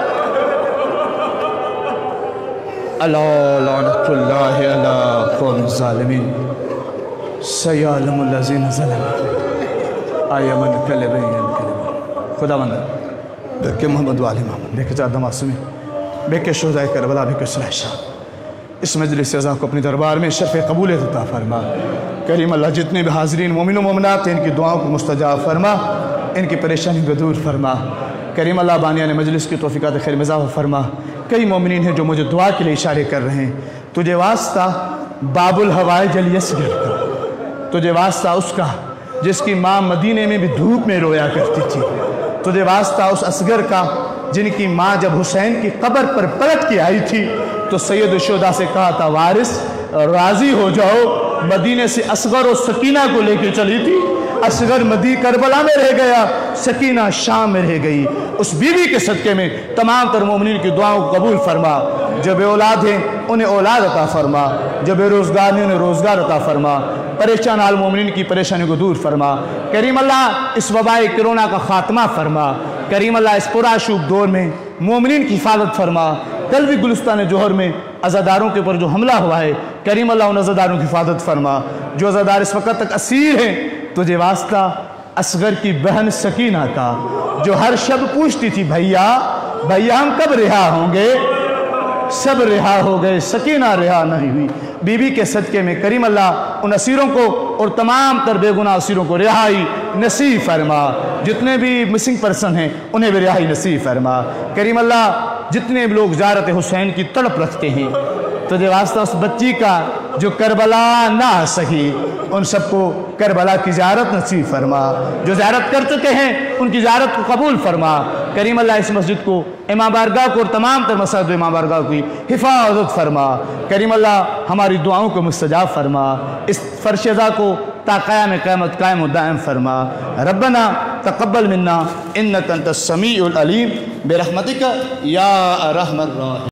اللہ لعنت اللہ علی قوم الظالمین سیعلم الذین ظلموا آیا من کلمہ خدا مند بے کے محمد والی محمد بے کے زیادہ معصومی بے کے شہدائے کربلا بے کے صلح شام اس مجلس عزا کو اپنی دربار میں شرف قبولیت عطا فرما۔ کریم اللہ جتنے بھی حاضرین مومن و مومنات ان کی دعاؤں کو مستجاب فرما، ان کی پریشانی کو دور فرما۔ کریم اللہ بانیان مجلس کی توفیقات خیر میں اضافہ فرما۔ کئی مومنین ہیں جو مجھے دعا کے لیے اشارے کر رہے ہیں، تجھے واسطہ باب الحوائج الیسگر کا، تجھے واسطہ اس کا جس کی ماں مدینے میں بھی دھوپ میں رویا کرتی تھی، تجھے واسطہ اس اصغر کا جن کی ماں جب حسین کی قبر پر پلٹ کے آئی تھی تو سید الشہداء سے کہا تھا وارث راضی ہو جاؤ، مدینے سے اصغر و سکینہ کو لے کے چلی تھی، اصغر کربلا میں رہ گیا، سکینہ شام میں رہ گئی۔ اس بیوی کے صدقے میں تمام تر مومنین کی دعاؤں کو قبول فرما، جو بے اولاد ہیں انہیں اولاد عطا فرما، جو بے روزگار ہیں انہیں روزگار عطا فرما، پریشان حال مومنین کی پریشانی کو دور فرما۔ کریم اللہ اس وبائی کرونا کا خاتمہ فرما، کریم اللہ اس پرآشوب دور میں مومنین کی حفاظت فرما۔ دلوی گلستان جوہر میں عزاداروں کے اوپر جو حملہ ہوا ہے کریم اللہ ان عزاداروں کی حفاظت فرما، جو عزادار اس وقت تک اسیر ہیں تجھے واسطہ اصغر کی بہن سکینہ کا جو ہر شب پوچھتی تھی بھیا ہم کب رہا ہوں گے، سب رہا ہو گئے، سکینہ رہا نہیں ہوئی۔ بی بی کے صدقے میں کریم اللہ ان اسیروں کو اور تمام تر بے گناہ اسیروں کو رہائی نصیب فرما، جتنے بھی مسنگ پرسن ہیں انہیں بھی رہائی نصیب فرما۔ کریم اللہ جتنے بھی لوگ زیارت حسین کی تڑپ رکھتے ہیں، تجھے واسطہ اس بچی کا جو کربلا نہ آ سکی، ان سب کو کربلا کی زیارت نصیب فرما، جو زیارت کر چکے ہیں ان کی زیارت کو قبول فرما۔ کریم اللہ اس مسجد کو، امام بارگاہ کو اور تمام تر مساجد امام بارگاہ کی حفاظت فرما۔ کریم اللہ ہماری دعاؤں کو مستجاب فرما، اس فرش ازا کو تا قیام قیامت قائم و دائم فرما۔ ربنا تقبل منا انک انت السمیع العلیم برحمتک یا ارحم الراحمین۔